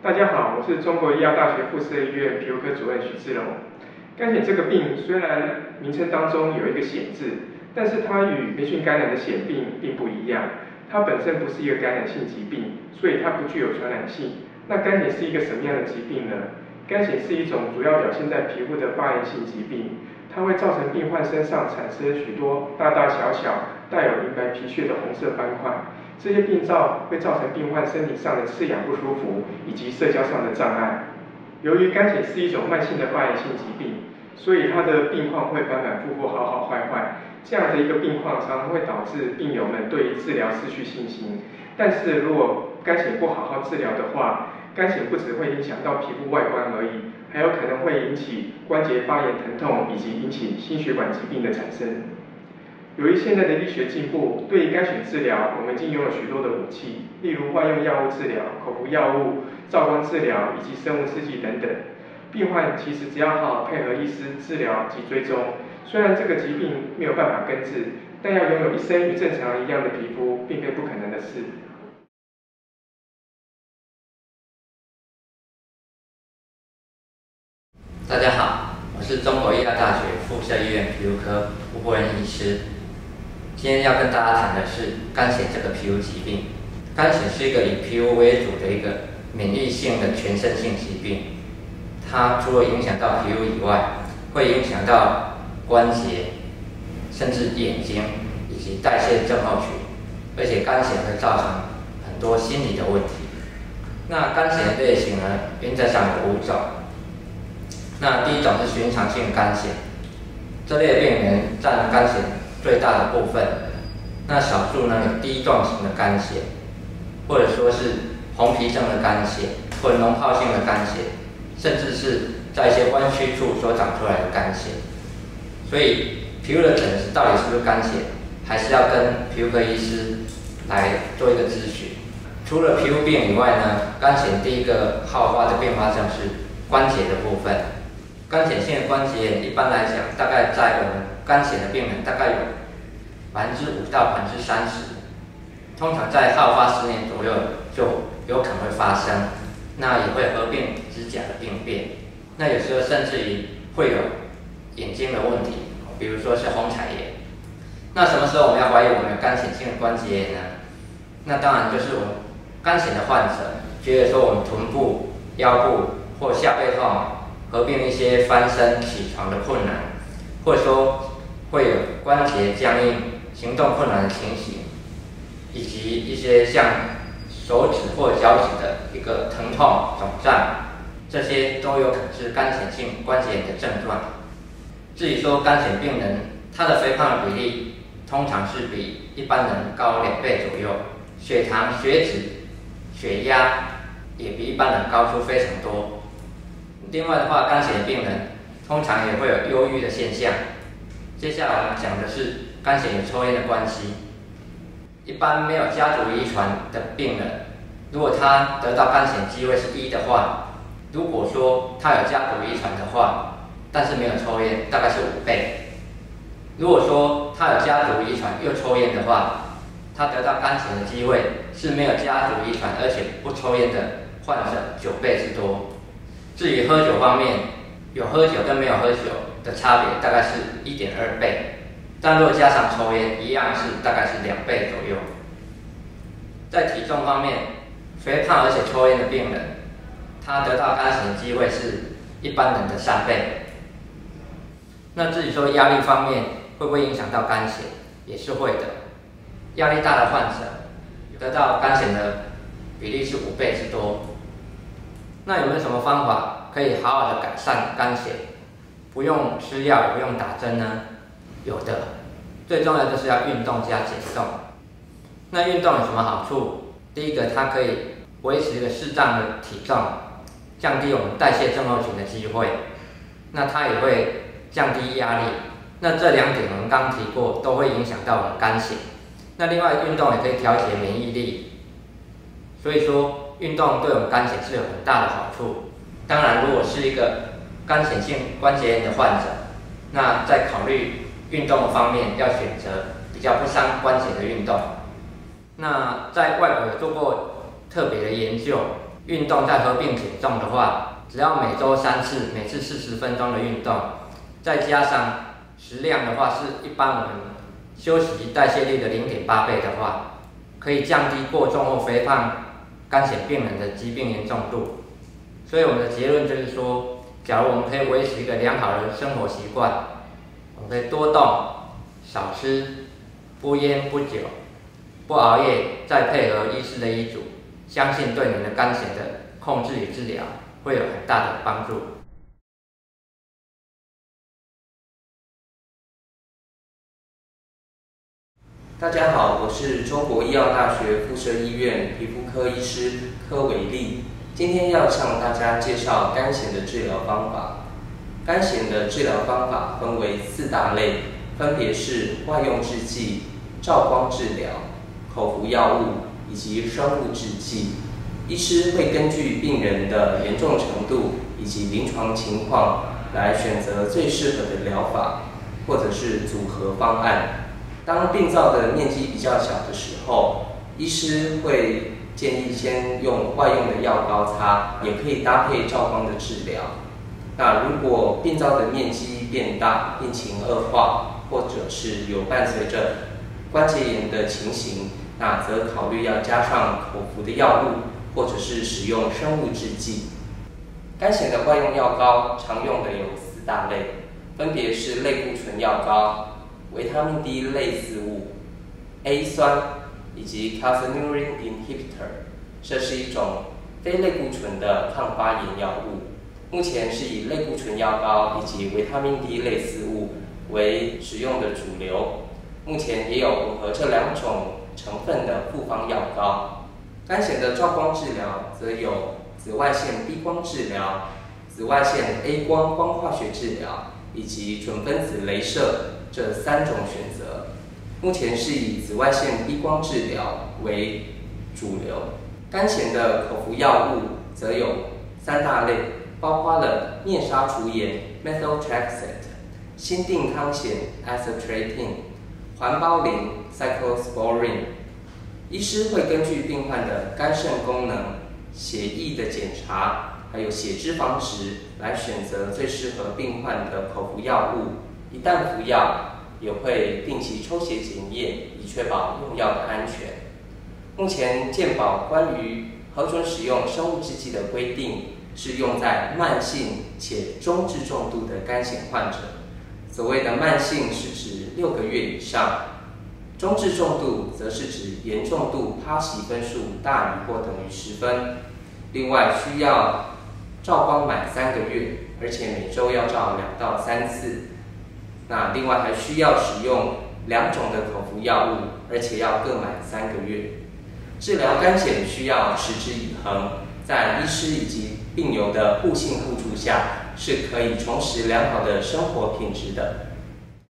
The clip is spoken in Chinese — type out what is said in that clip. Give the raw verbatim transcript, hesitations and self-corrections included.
大家好，我是中国医药大学附设医院皮肤科主任许志龙。干癣这个病虽然名称当中有一个癣字，但是它与霉菌感染的癣病并不一样。它本身不是一个感染性疾病，所以它不具有传染性。那干癣是一个什么样的疾病呢？干癣是一种主要表现在皮肤的发炎性疾病，它会造成病患身上产生许多大大小小带有银白皮屑的红色斑块。这些病灶会造成病患身体上的刺痒不舒服，以及社交上的障碍。由于干癣是一种慢性的发炎性疾病，所以它的病况会反反复复、好好坏坏。这样的一个病况常常会导致病友们对于治疗失去信心。但是如果干癣不好好治疗的话，干癣不只会影响到皮肤外观而已，还有可能会引起关节发炎、疼痛，以及引起心血管疾病的产生。由于现在的医学进步，对于干癣治疗，我们已经拥有许多的武器，例如外用药物治疗、口服药物、照光治疗以及生物制剂等等。病患其实只要好好配合医师治疗及追踪，虽然这个疾病没有办法根治，但要拥有一身与正常人一样的皮肤，并非不可能的事。 大家好，我是中国医药大学附设医院皮肤科吴伯仁医师。今天要跟大家谈的是干癣这个皮肤疾病。干癣是一个以皮肤为主的一个免疫性的全身性疾病。它除了影响到皮肤以外，会影响到关节，甚至眼睛以及代谢症候群，而且干癣会造成很多心理的问题。那干癣的类型呢，原则上有五种。那第一种是寻常性干癣，这类病人占干癣最大的部分。那少数呢有滴状型的干癣，或者说是红皮症的干癣，或者脓疱性的干癣，甚至是在一些弯曲处所长出来的干癣。所以皮肤的诊治到底是不是干癣，还是要跟皮肤科医师来做一个咨询。除了皮肤病以外呢，干癣第一个好发的并发症是关节的部分。干癣性的关节炎一般来讲，大概在我们干癣的病人大概有百分之五到百分之三十，通常在好发十年左右就有可能会发生。那也会合并指甲的病变，那有时候甚至于会有眼睛的问题，比如说是虹彩炎。那什么时候我们要怀疑我们有干癣性的关节炎呢？那当然就是我们干癣的患者觉得说我们臀部、腰部或下背痛，合并一些翻身、起床的困难，或者说会有关节僵硬、行动困难的情形，以及一些像手指或脚趾的一个疼痛、肿胀，这些都有可能是干癣性关节炎的症状。至于说干癣病人，他的肥胖的比例通常是比一般人高两倍左右，血糖、血脂、血压也比一般人高出非常多。另外的话，干癣的病人通常也会有忧郁的现象。接下来我们讲的是干癣与抽烟的关系。一般没有家族遗传的病人，如果他得到干癣机会是一的话，如果说他有家族遗传的话，但是没有抽烟，大概是五倍。如果说他有家族遗传又抽烟的话，他得到干癣的机会是没有家族遗传而且不抽烟的患者九倍之多。至于喝酒方面，有喝酒跟没有喝酒的差别大概是 一点二倍，但若加上抽烟，一样是大概是两倍左右。在体重方面，肥胖而且抽烟的病人，他得到干癣的机会是一般人的三倍。那至于说压力方面会不会影响到干癣，也是会的。压力大的患者得到干癣的比例是五倍之多。那有没有什么方法可以好好的改善干癣，不用吃药，不用打针呢？有的，最重要就是要运动加减重。那运动有什么好处？第一个，它可以维持一个适当的体重，降低我们代谢症候群的机会。那它也会降低压力。那这两点我们刚提过，都会影响到我们干癣。那另外，运动也可以调节免疫力。所以说，运动对我们干癣是有很大的好处。当然，如果是一个干癣性关节炎的患者，那在考虑运动的方面，要选择比较不伤关节的运动。那在外国有做过特别的研究， 运动再合并减重的话，只要每周三次，每次四十分钟的运动，再加上食量的话是一般我们休息代谢率的 零点八 倍的话，可以降低过重或肥胖肝血病人的疾病严重度。所以我们的结论就是说，假如我们可以维持一个良好的生活习惯，我们可以多动、少吃、不烟不酒、不熬夜，再配合医师的医嘱，相信对你的肝血的控制与治疗会有很大的帮助。 大家好，我是中国医药大学附设医院皮肤科医师柯伟立，今天要向大家介绍肝癣的治疗方法。肝癣的治疗方法分为四大类，分别是外用制剂、照光治疗、口服药物以及生物制剂。医师会根据病人的严重程度以及临床情况来选择最适合的疗法，或者是组合方案。当病灶的面积比较小的时候，医师会建议先用外用的药膏擦，也可以搭配照光的治疗。那如果病灶的面积变大，病情恶化，或者是有伴随着关节炎的情形，那则考虑要加上口服的药物，或者是使用生物制剂。肝癣的外用药膏常用的有四大类，分别是类固醇药膏、维他命 D 类似物、A 酸以及 calcineurin inhibitor， 这是一种非类固醇的抗发炎药物。目前是以类固醇药膏以及维他命 D 类似物为使用的主流。目前也有混合这两种成分的复方药膏。肝癣的照光治疗则有紫外线 B 光治疗、紫外线 A 光光化学治疗以及准分子雷射这三种选择。目前是以紫外线 B 光治疗为主流。肝癣的口服药物则有三大类，包括了面纱除炎 methotrexate、心定康癣 azathioprine、环孢灵 cyclosporine。医师会根据病患的肝肾功能、血液的检查，还有血脂肪值来选择最适合病患的口服药物。一旦服药，也会定期抽血检验，以确保用药的安全。目前健保关于核准使用生物制剂的规定，是用在慢性且中至重度的肝癣患者。所谓的慢性是指六个月以上，中至重度则是指严重度 P A S I 分数大于或等于十分。另外需要照光满三个月，而且每周要照两到三次。那另外还需要使用两种的口服药物，而且要各满三个月。治疗肝癣需要持之以恒，在医师以及病友的互信互助下，是可以重拾良好的生活品质的。